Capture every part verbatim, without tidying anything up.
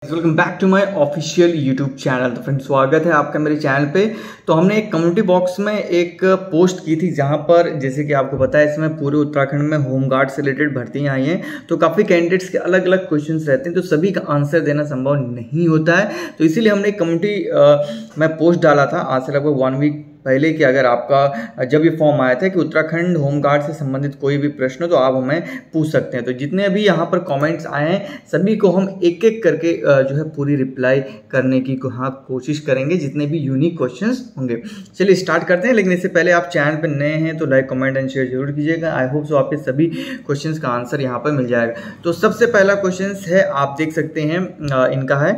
Welcome back to my official YouTube channel. तो friends, स्वागत है आपका मेरे चैनल पे। तो हमने एक कम्युनिटी बॉक्स में एक पोस्ट की थी जहां पर, जैसे कि आपको पता है, इसमें पूरे उत्तराखंड में होमगार्ड से रिलेटेड भर्तियां आई हैं। तो काफ़ी कैंडिडेट्स के अलग अलग क्वेश्चंस रहते हैं, तो सभी का आंसर देना संभव नहीं होता है। तो इसीलिए हमने एक कम्युनिटी में पोस्ट डाला था आज से लगभग वन वीक पहले कि अगर आपका जब ये फॉर्म आया था कि उत्तराखंड होमगार्ड से संबंधित कोई भी प्रश्न हो तो आप हमें पूछ सकते हैं। तो जितने भी यहाँ पर कमेंट्स आए हैं सभी को हम एक एक करके जो है पूरी रिप्लाई करने की हाँ कोशिश करेंगे, जितने भी यूनिक क्वेश्चंस होंगे। चलिए स्टार्ट करते हैं, लेकिन इससे पहले आप चैनल पर नए हैं तो लाइक कमेंट एंड शेयर जरूर कीजिएगा। आई होप सो आपके सभी क्वेश्चंस का आंसर यहाँ पर मिल जाएगा। तो सबसे पहला क्वेश्चन है, आप देख सकते हैं इनका है,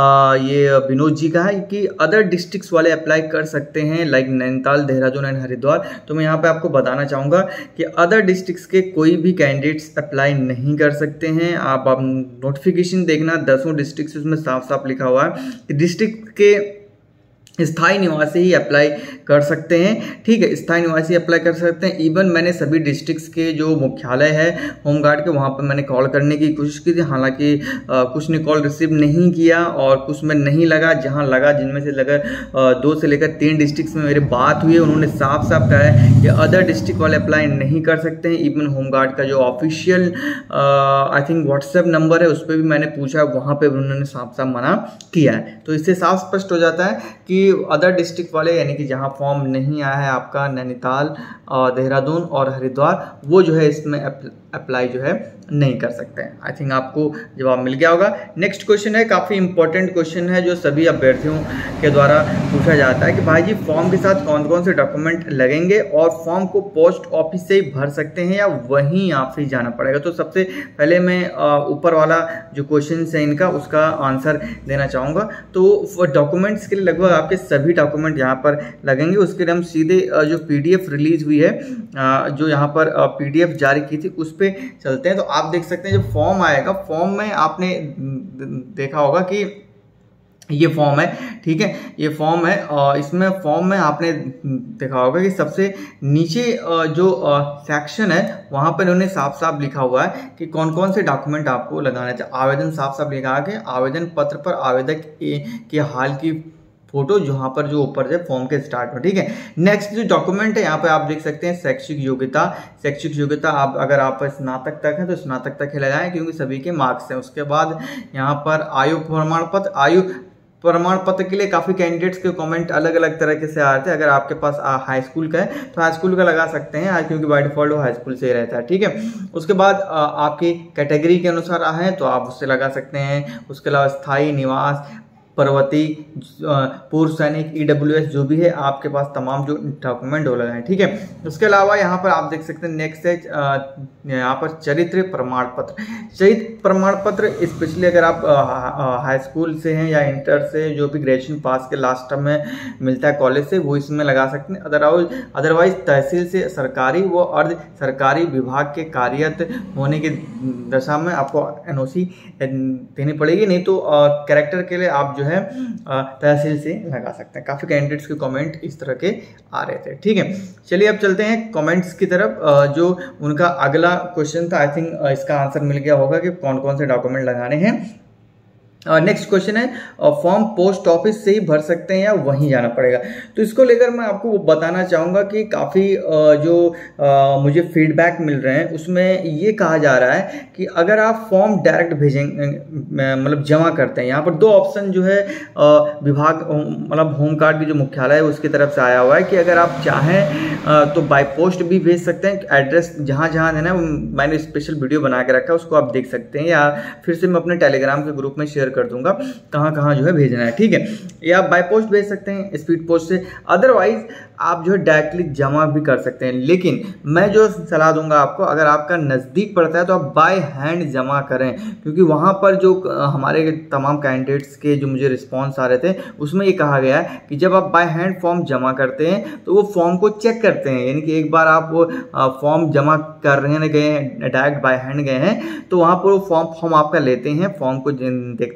ये विनोद जी का है कि अदर डिस्ट्रिक्ट्स वाले अप्लाई कर सकते हैं लाइक नैनीताल, देहरादून एंड हरिद्वार। तो मैं यहाँ पे आपको बताना चाहूँगा कि अदर डिस्ट्रिक्ट्स के कोई भी कैंडिडेट्स अप्लाई नहीं कर सकते हैं। आप आप नोटिफिकेशन देखना, दसों डिस्ट्रिक्ट्स उसमें साफ साफ लिखा हुआ है कि डिस्ट्रिक्ट के स्थायी निवासी ही अप्लाई कर सकते हैं। ठीक है, स्थायी निवासी अप्लाई कर सकते हैं। इवन मैंने सभी डिस्ट्रिक्ट्स के जो मुख्यालय है होमगार्ड के, वहाँ पर मैंने कॉल करने की कोशिश की थी। हालांकि कुछ ने कॉल रिसीव नहीं किया और कुछ में नहीं लगा। जहाँ लगा, जिनमें से लगा दो से लेकर तीन डिस्ट्रिक्ट्स में मेरी बात हुई है, उन्होंने साफ साफ कहा है कि अदर डिस्ट्रिक्ट वाले अप्लाई नहीं कर सकते हैं। इवन होमगार्ड का जो official I think WhatsApp number है उस पर भी मैंने पूछा, वहाँ पर उन्होंने साफ साफ मना किया है। तो इससे साफ स्पष्ट हो जाता है कि अदर डिस्ट्रिक्ट वाले, यानी कि जहां फॉर्म नहीं आया है आपका नैनीताल, देहरादून और हरिद्वार, वो जो है इसमें अप्लाई जो है नहीं कर सकते हैं। आई थिंक आपको जवाब मिल गया होगा। नेक्स्ट क्वेश्चन है, काफ़ी इंपॉर्टेंट क्वेश्चन है जो सभी अभ्यर्थियों के द्वारा पूछा जाता है कि भाई जी फॉर्म के साथ कौन कौन से डॉक्यूमेंट लगेंगे और फॉर्म को पोस्ट ऑफिस से ही भर सकते हैं या वहीं ऑफिस जाना पड़ेगा। तो सबसे पहले मैं ऊपर वाला जो क्वेश्चन है इनका, उसका आंसर देना चाहूँगा। तो डॉक्यूमेंट्स के लिए लगभग आपके सभी डॉक्यूमेंट यहाँ पर लगेंगे। उसके लिए हम सीधे जो पी डी एफ रिलीज हुई है, जो यहाँ पर पी डी एफ जारी की थी, उस पर चलते हैं। तो आप देख सकते हैं जब फॉर्म आएगा, फॉर्म में आपने देखा होगा कि ये फॉर्म है, ठीक है, ये फॉर्म है। और इसमें फॉर्म में आपने देखा होगा कि सबसे नीचे जो सेक्शन है वहाँ पर उन्होंने साफ साफ लिखा हुआ है कि कौन कौन से डॉक्यूमेंट आपको लगाना चाहिए। आवेदन साफ साफ लिखा है कि आवेदन पत्र पर आवेदक के हाल की फोटो जहाँ पर जो ऊपर है फॉर्म के स्टार्ट में, ठीक है। नेक्स्ट जो डॉक्यूमेंट है यहाँ पे आप देख सकते हैं शैक्षिक योग्यता। शैक्षिक योग्यता आप अगर आप स्नातक तक है तो स्नातक तक ही लगाएं क्योंकि सभी के मार्क्स हैं। उसके बाद यहाँ पर आयु प्रमाण पत्र, आयु प्रमाण पत्र के लिए काफ़ी कैंडिडेट्स के कमेंट अलग अलग तरीके से आते हैं। अगर आपके पास हाई स्कूल का है तो हाई स्कूल का लगा सकते हैं क्योंकि बाय डिफॉल्ट वो हाई स्कूल से ही रहता है, ठीक है। उसके बाद आपकी कैटेगरी के अनुसार है तो आप उससे लगा सकते हैं। उसके अलावा स्थायी निवास, पर्वती, पूर्व सैनिक, ई डब्ल्यू एस, जो भी है आपके पास तमाम जो डॉक्यूमेंट वो लगाए, ठीक है। उसके अलावा यहाँ पर आप देख सकते हैं नेक्स्ट है यहाँ पर चरित्र प्रमाण पत्र। चरित्र प्रमाण पत्र स्पेशली अगर आप हाई स्कूल से हैं या इंटर से, जो भी ग्रेजुएशन पास के लास्ट टर्म में मिलता है कॉलेज से, वो इसमें लगा सकते हैं। अदरवाइज अदरवाइज तहसील से सरकारी व अर्ध सरकारी विभाग के कार्यरत होने की दशा में आपको एन ओ सी देनी पड़ेगी, नहीं तो कैरेक्टर के लिए आप जो है तहसील से लगा सकते हैं। काफी कैंडिडेट्स के कमेंट इस तरह के आ रहे थे, ठीक है। चलिए अब चलते हैं कमेंट्स की तरफ। जो उनका अगला क्वेश्चन था, आई थिंक इसका आंसर मिल गया होगा कि कौन कौन से डॉक्यूमेंट लगाने हैं। नेक्स्ट क्वेश्चन है, फॉर्म पोस्ट ऑफिस से ही भर सकते हैं या वहीं जाना पड़ेगा। तो इसको लेकर मैं आपको बताना चाहूँगा कि काफ़ी जो आ, मुझे फीडबैक मिल रहे हैं उसमें ये कहा जा रहा है कि अगर आप फॉर्म डायरेक्ट भेजेंगे, मतलब जमा करते हैं, यहाँ पर दो ऑप्शन जो है विभाग मतलब होमगार्ड की जो मुख्यालय है उसकी तरफ से आया हुआ है कि अगर आप चाहें तो बाय पोस्ट भी भेज सकते हैं। एड्रेस जहाँ जहाँ है ना, मैंने स्पेशल वीडियो बना के रखा है, उसको आप देख सकते हैं, या फिर से मैं अपने टेलीग्राम के ग्रुप में शेयर कर दूंगा कहां कहां जो है भेजना है, ठीक है। या बाय पोस्ट भेज सकते हैं स्पीड पोस्ट से, अदरवाइज आप जो है डायरेक्टली जमा भी कर सकते हैं। लेकिन मैं जो सलाह दूंगा आपको, अगर आपका नज़दीक पड़ता है तो आप बाय हैंड जमा करें, क्योंकि वहाँ पर जो हमारे तमाम कैंडिडेट्स के जो मुझे रिस्पॉन्स आ रहे थे उसमें ये कहा गया है कि जब आप बाय हैंड फॉर्म जमा करते हैं तो वो फॉर्म को चेक करते हैं, यानी कि एक बार आप वो फॉर्म जमा कर रहे हैं, गए हैं डायरेक्ट बाय हैंड गए हैं तो वहाँ पर वो फॉर्म फॉर्म आपका लेते हैं, फॉर्म को देखते हैं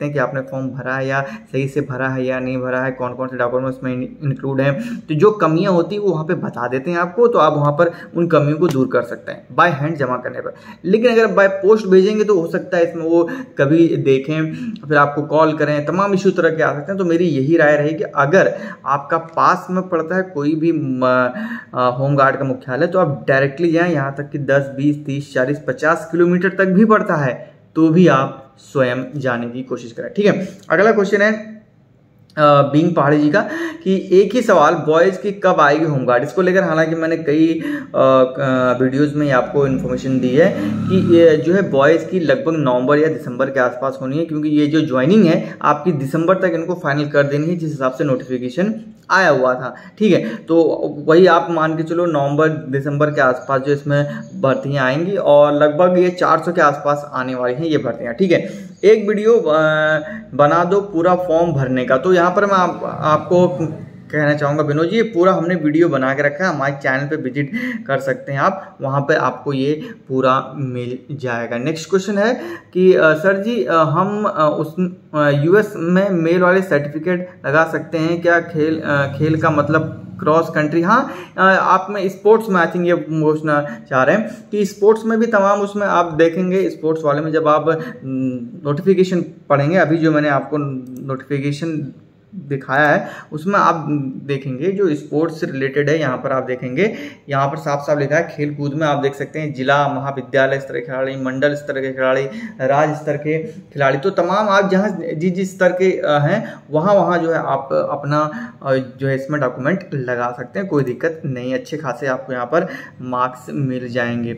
देखते हैं कि आपने फॉर्म भरा है या सही से भरा है या नहीं भरा है, कौन कौन से डॉक्यूमेंट उसमें इंक्लूड हैं। तो जो कमियां होती हैं वो वहाँ पे बता देते हैं आपको, तो आप वहाँ पर उन कमियों को दूर कर सकते हैं बाय हैंड जमा करने पर। लेकिन अगर बाय पोस्ट भेजेंगे तो हो सकता है इसमें वो कभी देखें, फिर आपको कॉल करें, तमाम इशू तरह के आ सकते हैं। तो मेरी यही राय रहेगी, अगर आपका पास में पड़ता है कोई भी होम गार्ड का मुख्यालय तो आप डायरेक्टली जाएँ, यहाँ तक कि दस बीस तीस चालीस पचास किलोमीटर तक भी पड़ता है तो भी आप स्वयं जाने की कोशिश करें। ठीक है, अगला क्वेश्चन है बीइंग पहाड़ी जी का कि एक ही सवाल, बॉयज़ की कब आएगी होमगार्ड। इसको लेकर हालांकि मैंने कई वीडियोस में आपको इन्फॉर्मेशन दी है कि ये जो है बॉयज़ की लगभग नवंबर या दिसंबर के आसपास होनी है, क्योंकि ये जो ज्वाइनिंग है आपकी दिसंबर तक इनको फाइनल कर देनी है जिस हिसाब से नोटिफिकेशन आया हुआ था। ठीक है, तो वही आप मान के चलो नवंबर दिसंबर के आसपास जो इसमें भर्तियाँ आएंगी और लगभग ये चार सौ के आसपास आने वाली हैं ये भर्तियाँ। ठीक है, एक वीडियो बना दो पूरा फॉर्म भरने का। तो यहाँ पर मैं आप, आपको कहना चाहूँगा विनोद जी, ये पूरा हमने वीडियो बना के रखा है, हमारे चैनल पे विजिट कर सकते हैं आप, वहाँ पे आपको ये पूरा मिल जाएगा। नेक्स्ट क्वेश्चन है कि आ, सर जी आ, हम आ, उस यूएस में मेल वाले सर्टिफिकेट लगा सकते हैं क्या? खेल आ, खेल का मतलब क्रॉस कंट्री। हाँ, आप में स्पोर्ट्स में आई थिंक ये पूछना चाह रहे हैं कि स्पोर्ट्स में भी तमाम उसमें आप देखेंगे, स्पोर्ट्स वाले में जब आप नोटिफिकेशन पढ़ेंगे, अभी जो मैंने आपको नोटिफिकेशन दिखाया है उसमें आप देखेंगे जो स्पोर्ट्स से रिलेटेड है, यहाँ पर आप देखेंगे, यहाँ पर साफ साफ लिखा है खेल कूद में आप देख सकते हैं जिला महाविद्यालय स्तर के खिलाड़ी, मंडल स्तर के खिलाड़ी, राज्य स्तर के खिलाड़ी। तो तमाम आप जहाँ जिस जिस स्तर के हैं वहाँ वहाँ जो है आप अपना जो है इसमें डॉक्यूमेंट लगा सकते हैं, कोई दिक्कत नहीं, अच्छे खासे आपको यहाँ पर मार्क्स मिल जाएंगे।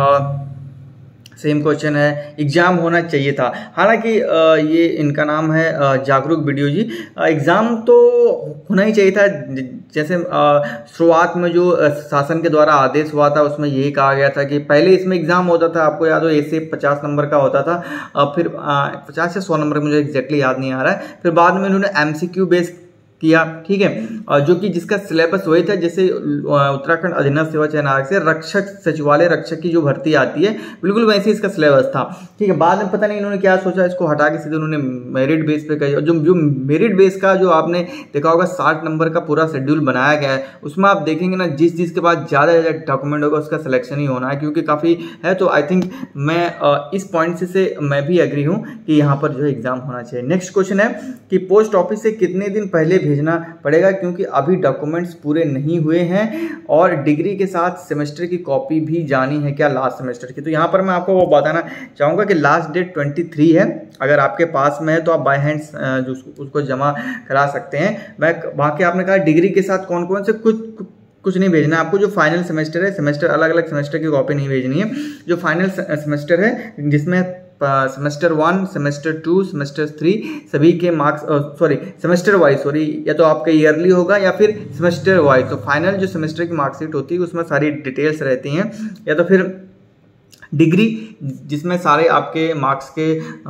सेम क्वेश्चन है, एग्ज़ाम होना चाहिए था। हालांकि ये इनका नाम है जागरूक वीडियो जी, एग्ज़ाम तो होना ही चाहिए था। जैसे शुरुआत में जो शासन के द्वारा आदेश हुआ था उसमें यही कहा गया था कि पहले इसमें एग्ज़ाम होता था, आपको याद हो ऐसे पचास नंबर का होता था, फिर पचास से सौ नंबर मुझे एग्जैक्टली याद नहीं आ रहा है, फिर बाद में उन्होंने एमसीक्यू बेस किया। ठीक है, जो कि जिसका सिलेबस वही था जैसे उत्तराखंड अधीनस्थ सेवा चयन आयोग से रक्षक सचिवालय रक्षक की जो भर्ती आती है बिल्कुल वैसे इसका सिलेबस था। ठीक है, बाद में पता नहीं इन्होंने क्या सोचा, इसको हटा के सीधे उन्होंने मेरिट बेस पे किया। जो जो मेरिट बेस का जो आपने देखा होगा साठ नंबर का पूरा शेड्यूल बनाया गया है, उसमें आप देखेंगे ना जिस जिसके पास ज़्यादा से ज़्यादा डॉक्यूमेंट होगा उसका सिलेक्शन ही होना है, क्योंकि काफ़ी है। तो आई थिंक मैं इस पॉइंट से, से मैं भी एग्री हूँ कि यहाँ पर जो है एग्जाम होना चाहिए। नेक्स्ट क्वेश्चन है कि पोस्ट ऑफिस से कितने दिन पहले भेजना पड़ेगा, क्योंकि अभी डॉक्यूमेंट्स पूरे नहीं हुए हैं और डिग्री के साथ सेमेस्टर की कॉपी भी जानी है क्या, लास्ट सेमेस्टर की। तो यहाँ पर मैं आपको वो बताना चाहूँगा कि लास्ट डेट तेईस है, अगर आपके पास में है तो आप बाय हैंड जो उसको जमा करा सकते हैं। मैं बाकी आपने कहा डिग्री के साथ कौन कौन से, कुछ कुछ नहीं भेजना है आपको। जो फाइनल सेमेस्टर है, सेमेस्टर अलग अलग सेमेस्टर की कॉपी नहीं भेजनी है। जो फाइनल सेमेस्टर है जिसमें semester one, semester two, semester three सभी के marks, sorry semester wise, sorry या तो आपका ईयरली होगा या फिर सेमेस्टर वाइज। तो फाइनल जो सेमेस्टर की मार्कशीट होती है उसमें सारी डिटेल्स रहती हैं, या तो फिर डिग्री जिसमें सारे आपके मार्क्स के आ,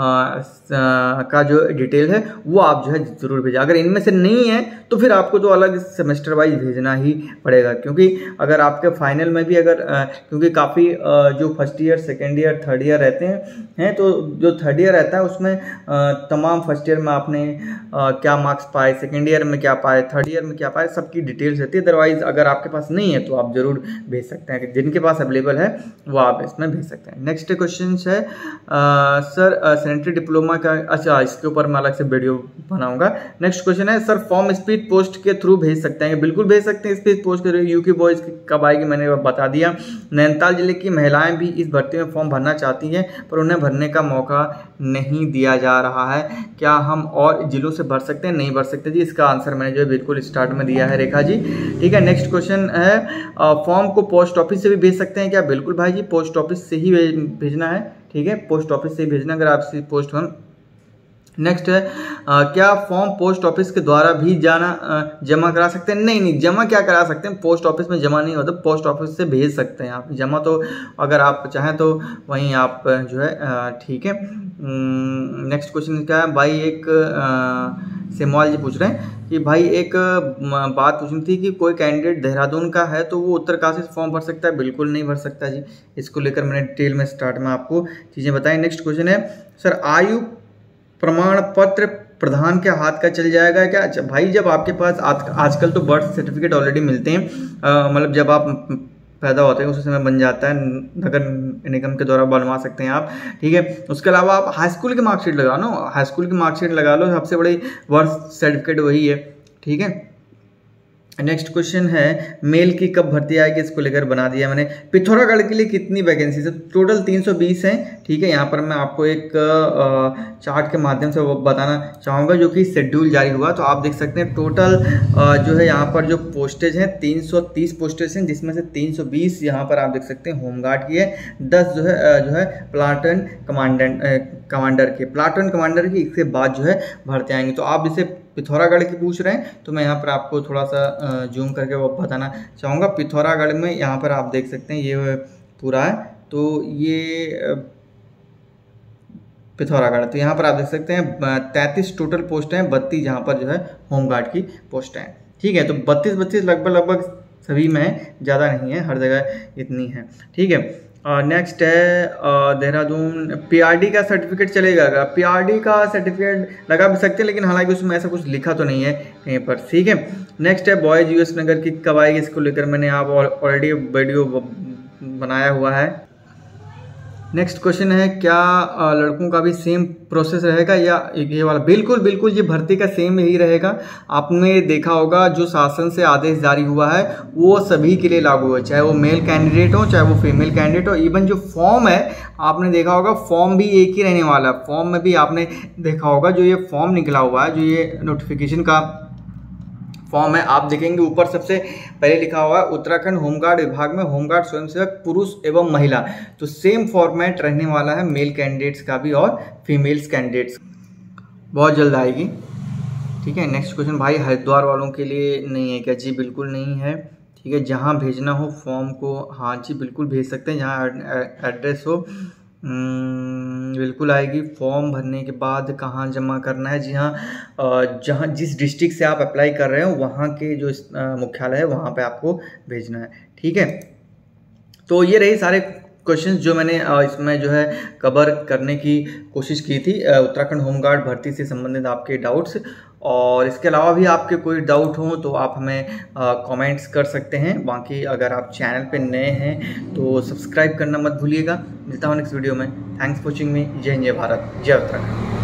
आ, का जो डिटेल है वो आप जो है ज़रूर भेजें। अगर इनमें से नहीं है तो फिर आपको तो अलग सेमेस्टर वाइज भेजना ही पड़ेगा, क्योंकि अगर आपके फाइनल में भी अगर आ, क्योंकि काफ़ी जो first year, second year, third year रहते हैं हैं तो जो थर्ड ईयर रहता है उसमें आ, तमाम फर्स्ट ईयर में आपने आ, क्या मार्क्स पाए, सेकेंड ईयर में क्या पाए, थर्ड ईयर में क्या पाए, सबकी डिटेल्स रहती है। अदरवाइज अगर आपके पास नहीं है तो आप ज़रूर भेज सकते हैं, जिनके पास अवेलेबल है वो आप इसमें भेज सकते हैं। नेक्स्ट क्वेश्चन है आ, सर सैनिटरी डिप्लोमा का, अच्छा इसके ऊपर मैं अलग से वीडियो बनाऊंगा। नेक्स्ट क्वेश्चन है सर फॉर्म स्पीड पोस्ट के थ्रू भेज सकते हैं? बिल्कुल भेज सकते हैं स्पीड पोस्ट के थ्रू। यूके बॉयज़ कब आएगी मैंने बता दिया। नैनीताल जिले की महिलाएं भी इस भर्ती में फॉर्म भरना चाहती हैं पर उन्हें भरने का मौका नहीं दिया जा रहा है, क्या हम और जिलों से भर सकते हैं? नहीं भर सकते जी, इसका आंसर मैंने जो है बिल्कुल स्टार्ट में दिया है रेखा जी। ठीक है, नेक्स्ट क्वेश्चन है फॉर्म को पोस्ट ऑफिस से भी भेज सकते हैं क्या? बिल्कुल भाई जी, पोस्ट ऑफिस से ही भेजना है। ठीक है, पोस्ट ऑफिस से ही भेजना अगर आपसे पोस्ट हो। नेक्स्ट है आ, क्या फॉर्म पोस्ट ऑफिस के द्वारा भी जाना आ, जमा करा सकते हैं? नहीं नहीं, जमा क्या करा सकते हैं, पोस्ट ऑफिस में जमा नहीं होता, पोस्ट ऑफिस से भेज सकते हैं आप। जमा तो अगर आप चाहें तो वहीं आप जो है ठीक है। नेक्स्ट क्वेश्चन क्या है भाई, एक सेमवाल जी पूछ रहे हैं कि भाई एक बात पूछनी थी कि कोई कैंडिडेट देहरादून का है तो वो उत्तरकाशी से फॉर्म भर सकता है? बिल्कुल नहीं भर सकता जी, इसको लेकर मैंने डिटेल में स्टार्ट में आपको चीज़ें बताई। नेक्स्ट क्वेश्चन है सर आयु प्रमाण पत्र प्रधान के हाथ का चल जाएगा क्या? अच्छा भाई, जब आपके पास आज आजकल तो बर्थ सर्टिफिकेट ऑलरेडी मिलते हैं, मतलब जब आप पैदा होते हैं उस समय बन जाता है, नगर निगम के द्वारा बनवा सकते हैं आप, ठीक है। उसके अलावा आप हाई स्कूल की मार्कशीट लगा लो, हाई स्कूल की मार्कशीट लगा लो, सबसे बड़ी बर्थ सर्टिफिकेट वही है, ठीक है। नेक्स्ट क्वेश्चन है मेल की कब भर्ती आएगी, इसको लेकर बना दिया मैंने। पिथौरागढ़ के लिए कितनी वैकेंसी है? टोटल तीन सौ बीस हैं, ठीक है। यहाँ पर मैं आपको एक चार्ट के माध्यम से वो बताना चाहूँगा जो कि शेड्यूल जारी हुआ, तो आप देख सकते हैं टोटल जो है यहाँ पर जो पोस्टेज हैं तीन सौ तीस पोस्टेज हैं, जिसमें से तीन सौ बीस यहाँ पर आप देख सकते हैं होमगार्ड की है, दस जो है जो है प्लाटून कमांडेंट कमांडर की प्लाटून कमांडर की, इसके बाद जो है भर्ती आएंगी। तो आप जैसे पिथौरागढ़ की पूछ रहे हैं तो मैं यहाँ पर आपको थोड़ा सा जूम करके वो बताना चाहूँगा। पिथौरागढ़ में यहाँ पर आप देख सकते हैं ये पूरा है, तो ये पिथौरागढ़, तो यहाँ पर आप देख सकते हैं तैंतीस टोटल पोस्ट हैं, बत्तीस यहाँ पर जो है होमगार्ड की पोस्ट हैं, ठीक है। तो बत्तीस बत्तीस लगभग लगभग सभी में, ज़्यादा नहीं है, हर जगह इतनी है, ठीक है। नेक्स्ट uh, है देहरादून, पीआरडी का सर्टिफिकेट चलेगा? पीआरडी का सर्टिफिकेट लगा भी सकते हैं, लेकिन हालांकि उसमें ऐसा कुछ लिखा तो नहीं है कहीं पर, ठीक है। नेक्स्ट है बॉयज यूएस नगर की कब आएगी, इसको लेकर मैंने आप ऑलरेडी वीडियो बनाया हुआ है। नेक्स्ट क्वेश्चन है क्या लड़कों का भी सेम प्रोसेस रहेगा या ये वाला? बिल्कुल बिल्कुल, ये भर्ती का सेम ही रहेगा। आपने देखा होगा जो शासन से आदेश जारी हुआ है वो सभी के लिए लागू है, चाहे वो मेल कैंडिडेट हो चाहे वो फीमेल कैंडिडेट हो। इवन जो फॉर्म है आपने देखा होगा, फॉर्म भी एक ही रहने वाला है। फॉर्म में भी आपने देखा होगा जो ये फॉर्म निकला हुआ है, जो ये नोटिफिकेशन का फॉर्म है, आप देखेंगे ऊपर सबसे पहले लिखा हुआ है उत्तराखंड होमगार्ड विभाग में होमगार्ड स्वयंसेवक पुरुष एवं महिला। तो सेम फॉर्मेट रहने वाला है मेल कैंडिडेट्स का भी और फीमेल्स कैंडिडेट्स, बहुत जल्द आएगी, ठीक है। नेक्स्ट क्वेश्चन भाई हरिद्वार वालों के लिए नहीं है क्या? जी बिल्कुल नहीं है, ठीक है। जहाँ भेजना हो फॉर्म को, हाँ जी बिल्कुल भेज सकते हैं, जहाँ एड्रेस हो बिल्कुल आएगी। फॉर्म भरने के बाद कहाँ जमा करना है? जी हाँ, जहाँ जिस डिस्ट्रिक्ट से आप अप्लाई कर रहे हो वहाँ के जो मुख्यालय है वहाँ पे आपको भेजना है, ठीक है। तो ये रही सारे क्वेश्चंस जो मैंने इसमें जो है कवर करने की कोशिश की थी, उत्तराखंड होमगार्ड भर्ती से संबंधित आपके डाउट्स। और इसके अलावा भी आपके कोई डाउट हो तो आप हमें कमेंट्स कर सकते हैं। बाकी अगर आप चैनल पे नए हैं तो सब्सक्राइब करना मत भूलिएगा। मिलता हूँ नेक्स्ट वीडियो में। Thanks for watching me. जय हिंद, जय भारत, जय उत्तराखंड।